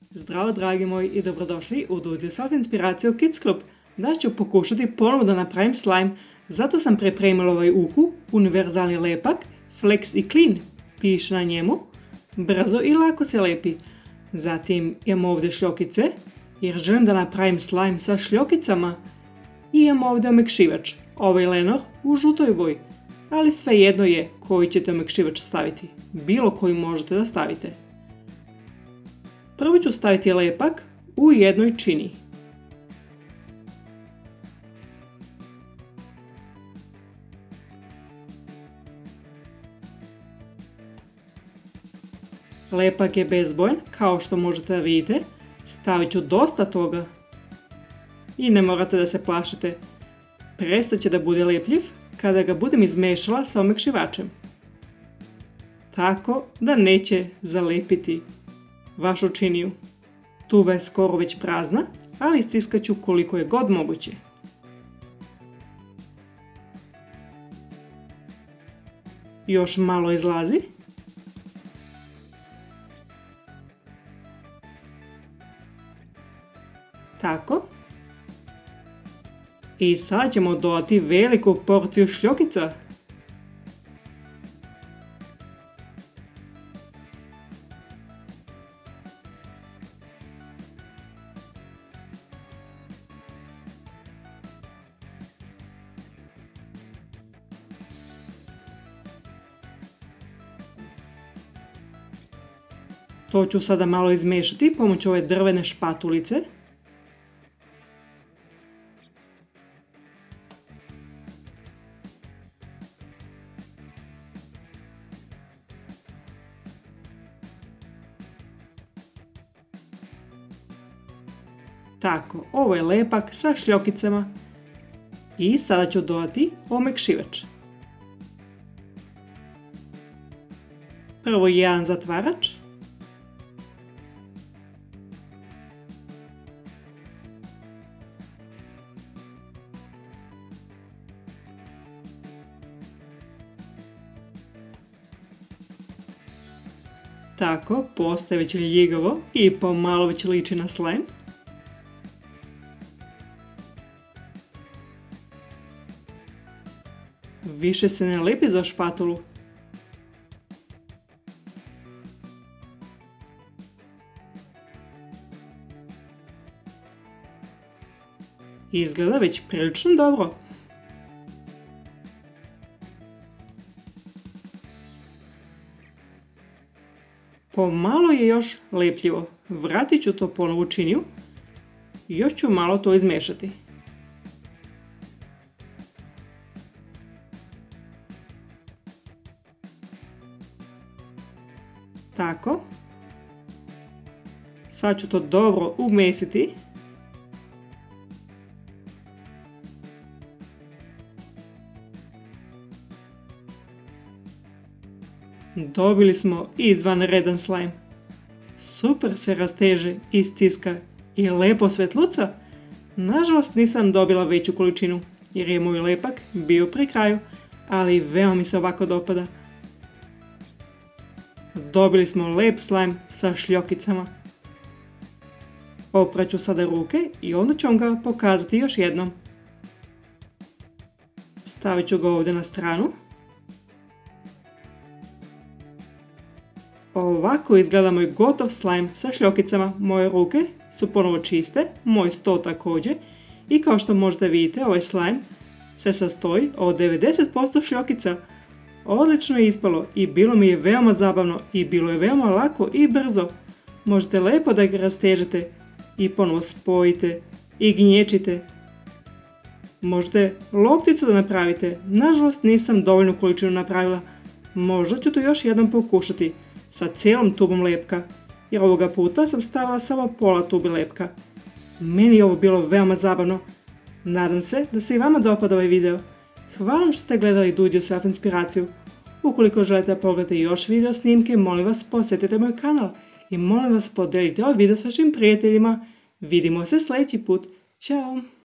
Zdravo dragi moji i dobrodošli u Do It Yourself Inspiraciju Kids Club. Danas ću pokušati ponovo da napravim slime, zato sam pripremila ovaj uhu, univerzalni lepak, Flex i Clean, piše na njemu, brzo i lako se lepi. Zatim imam ovdje šljokice, jer želim da napravim slime sa šljokicama. I imam ovdje omekšivač, ovaj Lenor u žutoj boji, ali svejedno je koji ćete omekšivač staviti, bilo koji možete da stavite. Prvo ću staviti lepak u jednoj čini. Lepak je bezbojan, kao što možete da vidite. Stavit ću dosta toga. I ne morate da se plašite. Prestat će da bude lepljiv kada ga budem izmešala sa omekšivačem. Tako da neće zalepiti vašu činiju. Tuba je skoro već prazna, ali stiskat ću koliko je god moguće. Još malo izlazi. Tako. I sad ćemo dodati veliku porciju šljokica. To ću sada malo izmešati pomoću ove drvene špatulice. Tako, ovo je lepak sa šljokicama i sada ću dodati omekšivač. Prvo jedan zatvarač. Tako, postaje već ljigavo i pomalo već liči na slime. Više se ne lepi za špatulu. Izgleda već prilično dobro. Pomalo je još lepljivo. Vratit ću to ponovo u činiju i još ću malo to izmešati. Tako. Sad ću to dobro umesiti. Dobili smo izvanredan slime. Super se rasteže i stiska i lepo svetluca. Nažalost nisam dobila veću količinu jer je moj lepak bio pri kraju, ali veoma mi se ovako dopada. Dobili smo lep slime sa šljokicama. Opraću sada ruke i onda ću vam ga pokazati još jednom. Stavit ću ga ovdje na stranu. Ovako izgleda moj gotov slime sa šljokicama. Moje ruke su ponovo čiste, moj sto također. I kao što možete vidjeti, ovaj slime se sastoji od 90% šljokica. Odlično je ispalo i bilo mi je veoma zabavno i bilo je veoma lako i brzo. Možete lepo da ga rastežete i ponovo spojite i gnječite. Možete lopticu da napravite. Nažalost nisam dovoljnu količinu napravila. Možda ću to još jednom pokušati sa cijelom tubom lepka, jer ovoga puta sam stavila samo pola tubi lepka. Meni je ovo bilo veoma zabavno. Nadam se da se i vama dopada ovaj video. Hvala vam što ste gledali Do It Yourself Inspiraciju. Ukoliko želite da pogledate još video snimke, molim vas posjetite moj kanal i molim vas podelite ovaj video s vašim prijateljima. Vidimo se sljedeći put. Ćao!